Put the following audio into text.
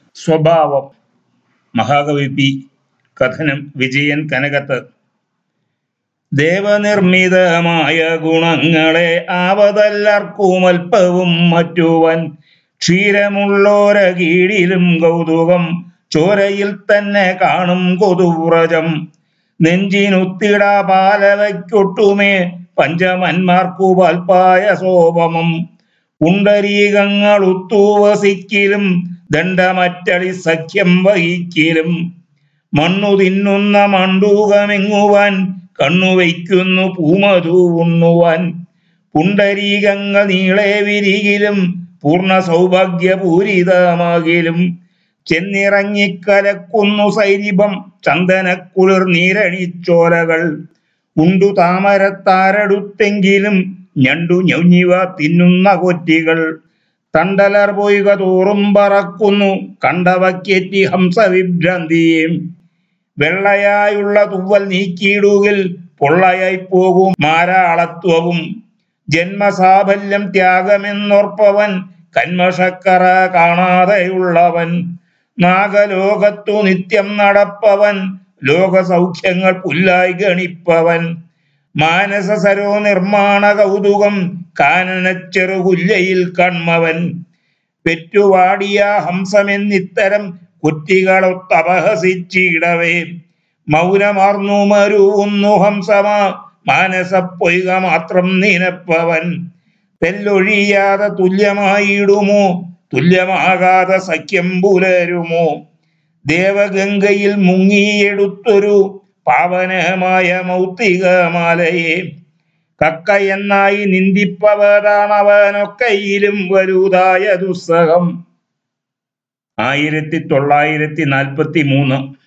സ്വഭാവം. മഹാകവി പി. കഥനം വിജയൻ കനകത്ത്. ദേവനിർമ്മിതമായ ഗുണങ്ങളെ ആവതല്ലർക്കുമൽപ്പവും മറ്റുവൻ ക്ഷീരമുള്ളോര കീഴിലും കൗതുകം ചോരയിൽ തന്നെ കാണും കൊതുവ്രജം നെഞ്ചിനുത്തിട പാലവയ്ക്കൊട്ടുമേ പഞ്ചമന്മാർക്കു പാൽപായസോപമം പുണ്ടരീകങ്ങൾ ഉത്തൂവസിക്കിലും ദണ്ഡമറ്റളി സഖ്യം വഹിക്കിലും മണ്ണു തിന്നുന്ന മണ്ടൂകമെങ്ങുവാൻ കണ്ണുവയ്ക്കുന്നു പൂമധു ഉണ്ണുവാൻ പുണ്ടരീകങ്ങൾ നീളെ വിരികിലും പൂർണ്ണ സൗഭാഗ്യപൂരിതമാകിലും ചെന്നിറങ്ങിക്കലക്കുന്നു സൈരിഭം ചന്ദനക്കുളിർ നീരണിച്ചോലകൾ ഉണ്ടു താമരത്താരടുത്തെങ്കിലും ഞണ്ടു ഞൗഞ്ഞിവ തിന്നുന്ന കൊറ്റികൾ തണ്ടലർ പൊയ്ക തോറും പറക്കുന്നു കണ്ടവക്കേറ്റി ഹംസവിഭ്രാന്തിയെ വെള്ളയായുള്ള തുവൽ നീക്കിയിടുകിൽ പൊള്ളയായി പോകും മാരാളത്വവും ജന്മസാഫല്യം ത്യാഗമെന്നോർപ്പവൻ കന്മഷക്കറ കാണാതെയുള്ളവൻ നാഗലോകത്തു നിത്യം നടപ്പവൻ ലോകസൗഖ്യങ്ങൾ പുല്ലായി ഗണിപ്പവൻ മാനസ സരോ നിർമ്മാണ കൗതുകം കാനനച്ചെറുകുല്ലയിൽ കൺമവൻ പെറ്റുവാടിയ ഹംസമെന്നിത്തരം കുറ്റികളൊത്തപഹസിച്ചിടവേ മൗനമാർന്നു മരുവുന്നു ഹംസമാ മാനസപ്പൊയ്ക മാത്രം നിനപ്പവൻ തെല്ലൊഴിയാതെ തുല്യമായിടുമോ തുല്യമാകാതെ സഖ്യം പുലരുമോ ദേവഗംഗയിൽ മുങ്ങിയെടുത്തൊരു പാവനമായ മൗക്തികമാലയെ കക്കയെന്നായി നിന്ദിപ്പവരാണവനൊക്കയിലും വലുതായ ദുസ്സഹം. 1943